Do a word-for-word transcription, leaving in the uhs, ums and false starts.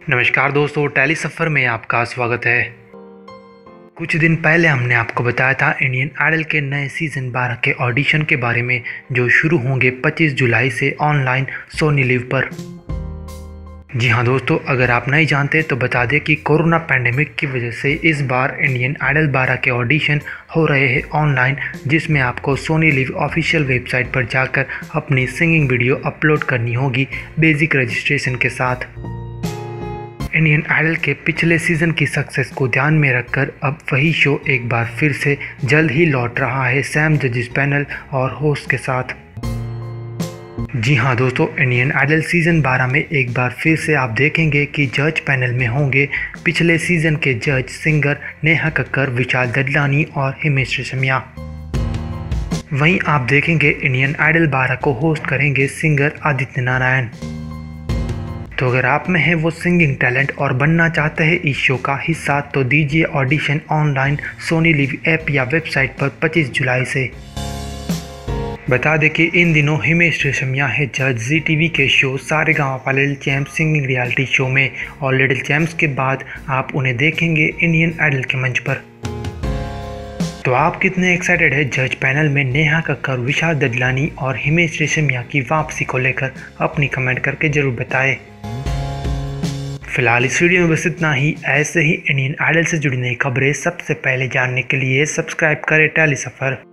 नमस्कार दोस्तों, टैली सफ़र में आपका स्वागत है। कुछ दिन पहले हमने आपको बताया था इंडियन आइडल के नए सीज़न बारह के ऑडिशन के बारे में, जो शुरू होंगे पच्चीस जुलाई से ऑनलाइन सोनी लिव पर। जी हाँ दोस्तों, अगर आप नहीं जानते तो बता दें कि कोरोना पैंडेमिक की वजह से इस बार इंडियन आइडल बारह के ऑडिशन हो रहे हैं ऑनलाइन, जिसमें आपको सोनी लिव ऑफिशियल वेबसाइट पर जाकर अपनी सिंगिंग वीडियो अपलोड करनी होगी बेसिक रजिस्ट्रेशन के साथ। इंडियन आइडल के पिछले सीज़न की सक्सेस को ध्यान में रखकर अब वही शो एक बार फिर से जल्द ही लौट रहा है सैम जजेस पैनल और होस्ट के साथ। जी हाँ दोस्तों, इंडियन आइडल सीज़न बारह में एक बार फिर से आप देखेंगे कि जज पैनल में होंगे पिछले सीज़न के जज सिंगर नेहा कक्कर, विशाल ददलानी और हिमेश रेशमिया। वहीं आप देखेंगे इंडियन आइडल बारह को होस्ट करेंगे सिंगर आदित्य नारायण। तो अगर आप में है वो सिंगिंग टैलेंट और बनना चाहते हैं इस शो का हिस्सा, तो दीजिए audition online Sony LIV app या वेबसाइट पर पच्चीस जुलाई से। बता दें कि इन दिनों हिमेश रेशमिया है जज जी टीवी के show Sa Re Ga Ma Pa little champs singing reality show में, और लिटिल चैम्प्स के बाद आप उन्हें देखेंगे इंडियन आइडल के मंच पर। तो आप कितने एक्साइटेड है जज पैनल में नेहा कक्कर, विशाल ददलानी और हिमेश रेशमिया की वापसी को लेकर? अपनी कमेंट करके जरूर बताएं। फिलहाल इस वीडियो में बस इतना ही। ऐसे ही इंडियन आइडल से जुड़ी नई खबरें सबसे पहले जानने के लिए सब्सक्राइब करें टैली सफ़र।